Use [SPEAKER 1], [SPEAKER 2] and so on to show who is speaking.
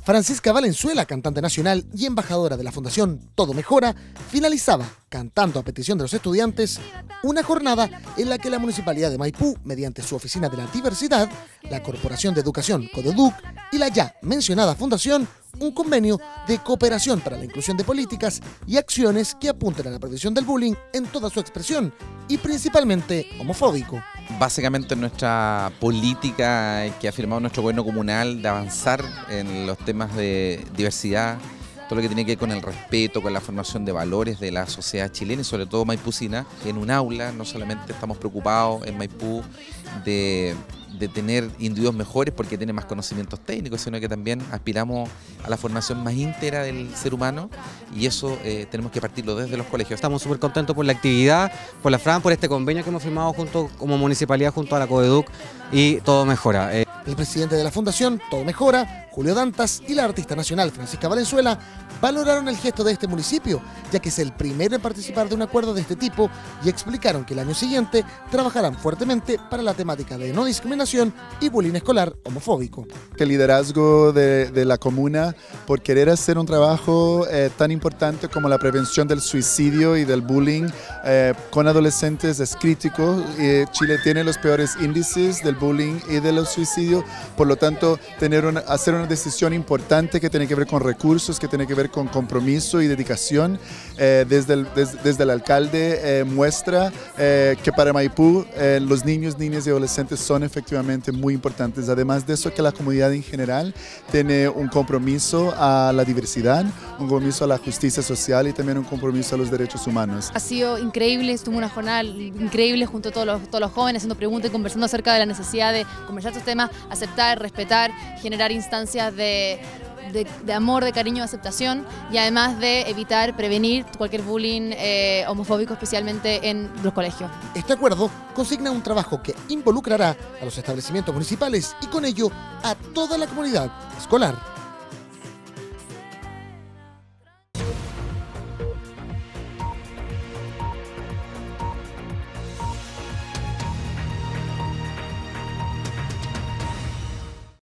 [SPEAKER 1] Francisca Valenzuela, cantante nacional y embajadora de la Fundación Todo Mejora, finalizaba, cantando a petición de los estudiantes, una jornada en la que la Municipalidad de Maipú, mediante su Oficina de la Diversidad, la Corporación de Educación CODEDUC y la ya mencionada Fundación, un convenio de cooperación para la inclusión de políticas y acciones que apunten a la prevención del bullying en toda su expresión y principalmente homofóbico.
[SPEAKER 2] Básicamente nuestra política que ha firmado nuestro gobierno comunal de avanzar en los temas de diversidad, todo lo que tiene que ver con el respeto, con la formación de valores de la sociedad chilena y sobre todo maipucina, en un aula. No solamente estamos preocupados en Maipú de tener individuos mejores porque tienen más conocimientos técnicos, sino que también aspiramos a la formación más íntegra del ser humano y eso tenemos que partirlo desde los colegios.
[SPEAKER 3] Estamos súper contentos por la actividad, por la FRAN, por este convenio que hemos firmado junto como municipalidad junto a la CODEDUC y Todo Mejora.
[SPEAKER 1] El presidente de la Fundación Todo Mejora, Julio Dantas, y la artista nacional Francisca Valenzuela valoraron el gesto de este municipio, ya que es el primero en participar de un acuerdo de este tipo, y explicaron que el año siguiente trabajarán fuertemente para la temática de no discriminación y bullying escolar homofóbico.
[SPEAKER 4] El liderazgo de la comuna por querer hacer un trabajo tan importante como la prevención del suicidio y del bullying con adolescentes es crítico. Chile tiene los peores índices del bullying y de los suicidios, por lo tanto hacer una decisión importante que tiene que ver con recursos, que tiene que ver con compromiso y dedicación. Desde el alcalde muestra que para Maipú los niños, niñas y adolescentes son efectivamente muy importantes. Además de eso, que la comunidad en general tiene un compromiso a la diversidad, un compromiso a la justicia social y también un compromiso a los derechos humanos.
[SPEAKER 5] Ha sido increíble, estuvo una jornada increíble junto a todos los jóvenes haciendo preguntas y conversando acerca de la necesidad de conversar estos temas, aceptar, respetar, generar instancias de amor, de cariño, de aceptación y además de evitar, prevenir cualquier bullying homofóbico, especialmente en los colegios.
[SPEAKER 1] Este acuerdo consigna un trabajo que involucrará a los establecimientos municipales y con ello a toda la comunidad escolar.